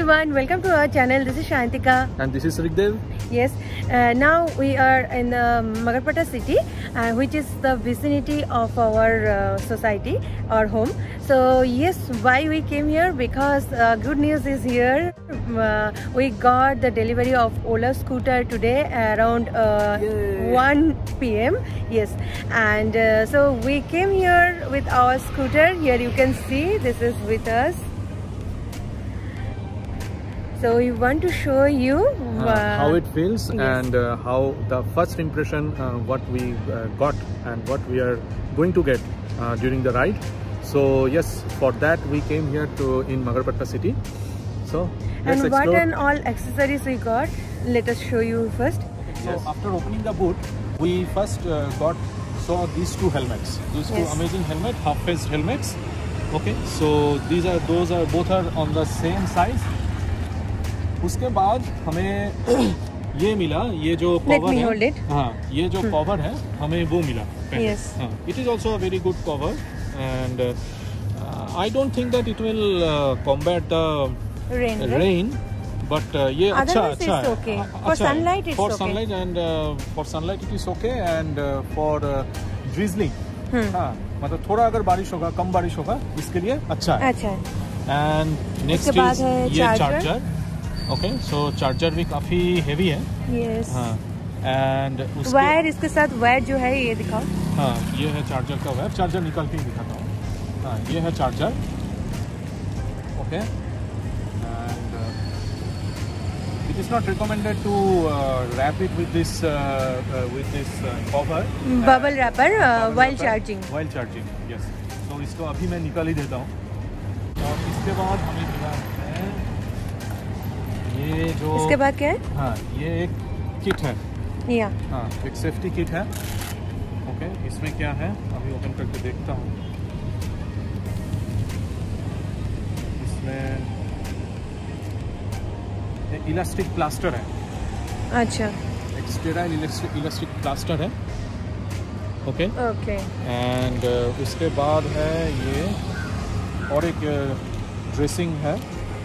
everyone, welcome to our channel. This is Shantika and this is Rigdev. Yes, now we are in the Magarpata city, which is the vicinity of our society, our home. So yes, why we came here? Because good news is here. We got the delivery of Ola scooter today around 1 PM. Yes, and so we came here with our scooter. Here you can see this is with us. So we want to show you how it feels, yes, and how the first impression, what we got and what we are going to get during the ride. So yes, for that we came here in Magarpata city. So let's explore. What and all accessories we got, let us show you first. So after opening the boot, we first saw these two helmets. These two amazing helmets, half-faced helmets. Okay, so both are on the same size. उसके बाद हमें ये मिला, ये जो cover है, हाँ, ये जो कवर है हमें वो मिला. Yes. It is also a very good cover, and I don't think that it will combat the rain, but ये अच्छा है. Okay. For sunlight it's for okay. sunlight and for sunlight it is okay, and for drizzling, हाँ, मतलब थोड़ा अगर बारिश होगा, कम बारिश होगा, इसके लिए अच्छा है. अच्छा है. And next is ये चार्जर. ओके, सो चार्जर भी काफी हेवी है. यस. हाँ, एंड वायर, इसके साथ वायर जो है ये दिखाओ. हाँ, ये है चार्जर का वायर. चार्जर निकाल के ही दिखाता हूँ. हाँ, ये है charger. Okay, and it is not recommended to wrap it with this cover, bubble wrapper, while charging. Yes. तो इसको अभी मैं निकाल ही देता हूँ. और इसके बाद हमें मिला है ये जो, इसके बाद क्या है? हाँ, ये एक किट है. या, हाँ, एक सेफ्टी किट है. ओके, इसमें क्या है अभी ओपन करके देखता हूँ. इसमें एक इलास्टिक प्लास्टर है. अच्छा, एक स्टेराइल इलास्टिक प्लास्टर है. ओके ओके, एंड उसके बाद है ये और एक ड्रेसिंग है.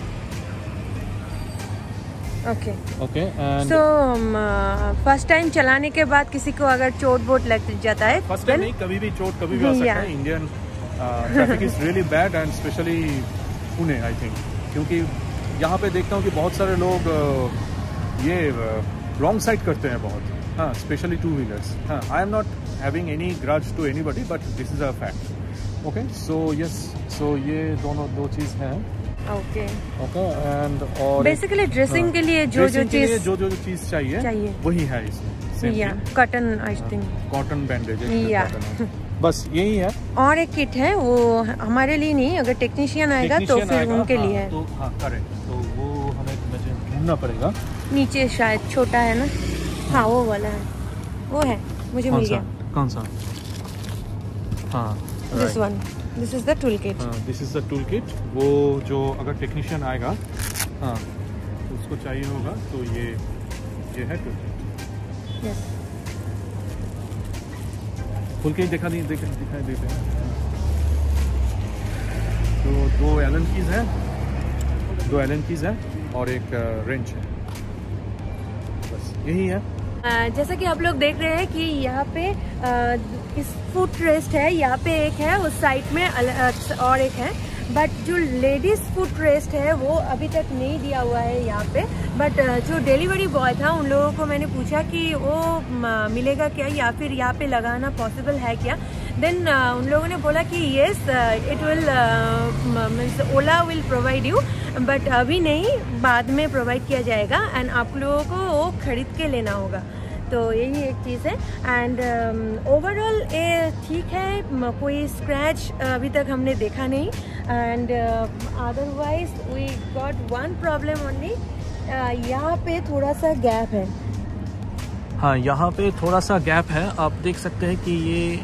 Okay okay, and so first time चलाने के बाद किसी को अगर चोट बोट लग जाता है, फर्स्ट टाइम नहीं, कभी भी चोट कभी भी आ सकता है. Indian traffic is really bad, and specially Pune I think, क्योंकि यहाँ पे देखता हूँ कि बहुत सारे लोग ये रॉन्ग साइड करते हैं बहुत. हाँ, स्पेशली टू व्हीलर्स. हाँ, I am not having any grudge to anybody, but this is a fact. Okay, so yes, so ये दो चीज़ हैं. ओके ओके, एंड और बेसिकली ड्रेसिंग के लिए जो चीज चाहिए वही है इसमें. या cotton, I think cotton bandage. या, बस यही है. और एक किट है, वो हमारे लिए नहीं, अगर टेक्नीशियन आएगा तो फिर उनके लिए है. तो हाँ, करेक्ट. तो वो हमें ढूंढना पड़ेगा. नीचे शायद छोटा है ना. हाँ, वो वाला है, वो है, मुझे मिल गया. कौन सा? हाँ, this one. This is the tool kit. This is the tool kit. वो जो अगर टेक्नीशियन आएगा, हाँ, उसको चाहिए होगा, तो ये है टूल किट. यस. खुल के दिखाई देते हैं. तो दो एलन कीज है और एक रेंच है. बस यही है. जैसा कि आप लोग देख रहे हैं कि यहाँ पे इस फुट रेस्ट है, यहाँ पे एक है, उस साइड में और एक है, बट जो लेडीज फुट रेस्ट है वो अभी तक नहीं दिया हुआ है यहाँ पे. बट जो डिलीवरी बॉय था उन लोगों को मैंने पूछा कि वो मिलेगा क्या, या फिर यहाँ पे लगाना पॉसिबल है क्या. देन उन लोगों ने बोला कि yes, it will means Ola will provide you, but अभी नहीं, बाद में प्रोवाइड किया जाएगा, एंड आप लोगों को वो खरीद के लेना होगा. तो यही एक चीज़ है. एंड ओवरऑल ये ठीक है, कोई स्क्रैच अभी तक हमने देखा नहीं. And otherwise we got one problem only, यहाँ पे थोड़ा सा गैप है. हाँ, यहाँ पे थोड़ा सा गैप है. आप देख सकते हैं कि ये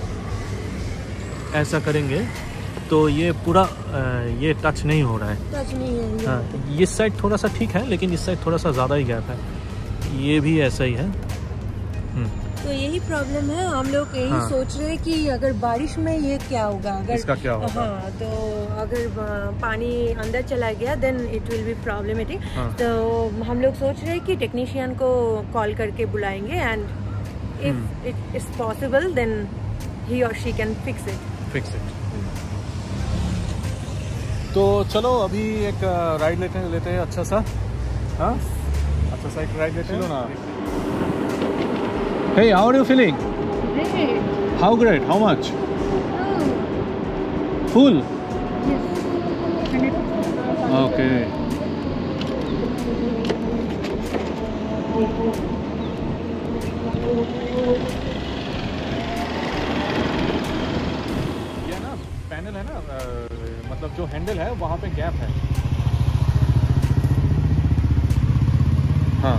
ऐसा करेंगे तो ये पूरा ये टच नहीं हो रहा है. टच नहीं है. हाँ, इस साइड थोड़ा सा ठीक है, लेकिन इस साइड थोड़ा सा ज़्यादा ही गैप है. ये भी ऐसा ही है. तो यही प्रॉब्लम है, हम लोग यही सोच रहे हैं कि अगर बारिश में ये क्या होगा, अगर इसका क्या होगा? हाँ, तो अगर पानी अंदर चला गया then it will be problematic. तो हम लोग सोच रहे हैं कि टेक्नीशियन को कॉल करके बुलाएंगे and if it is possible then ही और शी कैन फिक्स इट। तो चलो अभी एक राइड लेते हैं अच्छा सा, हाँ अच्छा सा एक राइड लेते हैं ना। Hey, how are you feeling? Great. How great? How much? Full? Yes. 100%. Okay. ये ना पैनल है ना, मतलब जो हैंडल है वहाँ पे गैप है। हाँ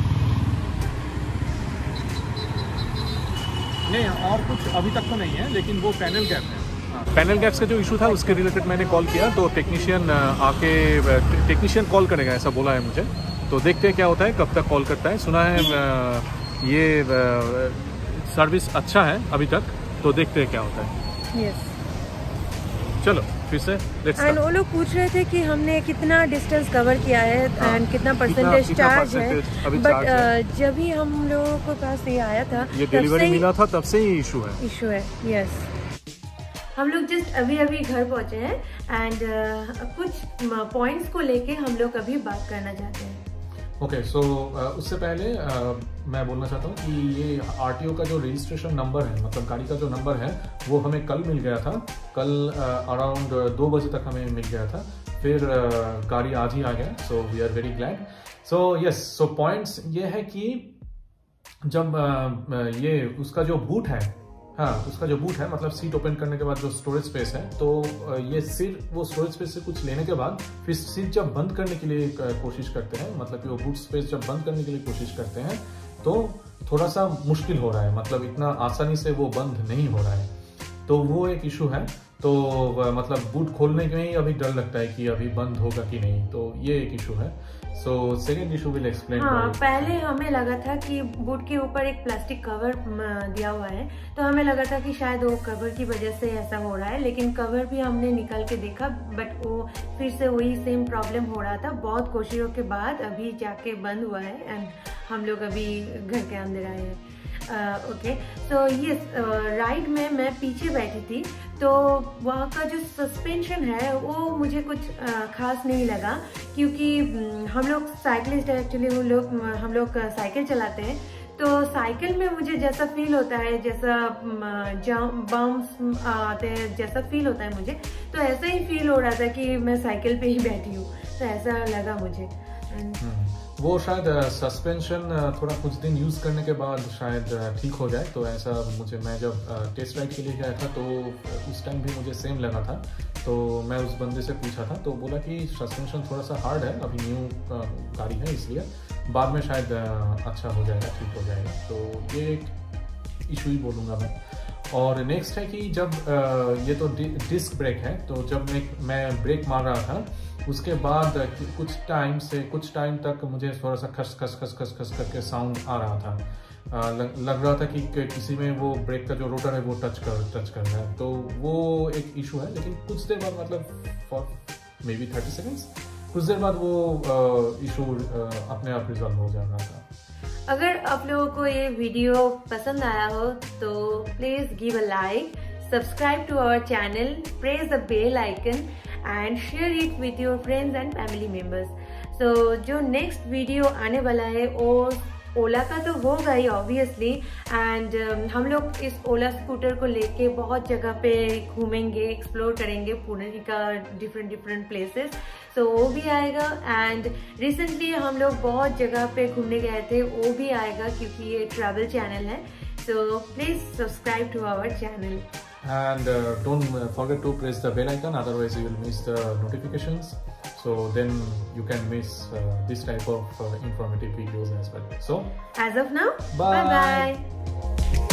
नहीं, और कुछ अभी तक तो नहीं है, लेकिन वो पैनल गैप है। पैनल गैप्स का जो इशू था उसके रिलेटेड मैंने कॉल किया, तो टेक्नीशियन कॉल करेगा ऐसा बोला है मुझे। तो देखते हैं क्या होता है, कब तक कॉल करता है। सुना है ये सर्विस अच्छा है अभी तक, तो देखते हैं क्या होता है। Yes. चलो फिर से एंड वो लोग पूछ रहे थे कि हमने कितना डिस्टेंस कवर किया है एंड कितना परसेंटेज चार्ज है, बट जब ही हम लोगों के पास ये आया था, ये डिलीवरी मिला था, तब से ही इशू है। यस। हम लोग जस्ट अभी घर पहुंचे हैं एंड कुछ पॉइंट्स को लेके हम लोग अभी बात करना चाहते हैं। ओके, सो उससे पहले मैं बोलना चाहता हूँ कि ये आरटीओ का जो रजिस्ट्रेशन नंबर है, मतलब गाड़ी का जो नंबर है, वो हमें कल मिल गया था। कल अराउंड 2 बजे तक हमें मिल गया था, फिर गाड़ी आज ही आ गया। So we are very glad. So yes, so points ये है कि जब ये उसका जो बूट है, हाँ उसका जो बूट है, मतलब सीट ओपन करने के बाद जो स्टोरेज स्पेस है, तो ये सिर्फ वो स्टोरेज स्पेस से कुछ लेने के बाद फिर सीट जब बंद करने के लिए कोशिश करते हैं, मतलब कि वो बूट स्पेस जब बंद करने के लिए कोशिश करते हैं तो थोड़ा सा मुश्किल हो रहा है, मतलब इतना आसानी से वो बंद नहीं हो रहा है, तो वो एक इशू है। तो मतलब बूट खोलने में ही अभी डर लगता है कि अभी बंद होगा कि नहीं, तो ये एक इशू है। So second issue will explain. हाँ, पहले हमें लगा था कि बूट के ऊपर एक प्लास्टिक कवर दिया हुआ है, तो हमें लगा था कि शायद वो कवर की वजह से ऐसा हो रहा है, लेकिन कवर भी हमने निकाल के देखा, बट वो फिर से वही सेम प्रॉब्लम हो रहा था। बहुत कोशिशों के बाद अभी जाके बंद हुआ है एंड हम लोग अभी घर के अंदर आए हैं। ओके, सो ये राइड में मैं पीछे बैठी थी, तो वहाँ का जो सस्पेंशन है वो मुझे कुछ खास नहीं लगा, क्योंकि हम लोग साइकिलिस्ट है एक्चुअली, हम लोग साइकिल चलाते हैं, तो साइकिल में मुझे जैसा फील होता है, जैसा बम्प्स आते हैं जैसा फील होता है मुझे, तो ऐसा ही फील हो रहा था कि मैं साइकिल पे ही बैठी हूँ, तो ऐसा लगा मुझे। वो शायद सस्पेंशन थोड़ा कुछ दिन यूज करने के बाद शायद ठीक हो जाए, तो ऐसा मैं जब टेस्ट राइड के लिए गया था तो उस टाइम भी मुझे सेम लगा था। तो मैं उस बंदे से पूछा था, तो बोला कि सस्पेंशन थोड़ा सा हार्ड है, अभी न्यू गाड़ी है, इसलिए बाद में शायद अच्छा हो जाएगा, ठीक हो जाएगा। तो ये एक इशू ही बोलूँगा मैं। और नेक्स्ट है कि जब ये तो डिस्क ब्रेक है, तो जब मैं ब्रेक मार रहा था, उसके बाद कुछ टाइम तक मुझे थोड़ा सा खस खस करके साउंड आ रहा था। लग रहा था कि किसी में वो ब्रेक का जो रोटर है वो टच कर रहा है, तो वो एक इशू है। लेकिन कुछ देर बाद, मतलब फॉर मे बी 30 सेकेंड्स, कुछ देर बाद वो इशू अपने आप रिजॉल्व हो जा रहा था। अगर आप लोगों को ये वीडियो पसंद आया हो तो please give a like, subscribe to our channel, press the bell icon and share it with your friends and family members. So जो next वीडियो आने वाला है वो ओला का तो होगा ही ऑब्वियसली, एंड हम लोग इस ओला स्कूटर को लेके बहुत जगह पे घूमेंगे, एक्सप्लोर करेंगे पुणे का डिफरेंट प्लेसेस, सो वो भी आएगा। एंड रिसेंटली हम लोग बहुत जगह पे घूमने गए थे, वो भी आएगा क्योंकि ये ट्रैवल चैनल है। So please subscribe to our channel. And don't forget to press the bell icon, otherwise you will miss the notifications, so then you can miss this type of informative videos as well. So as of now, bye bye.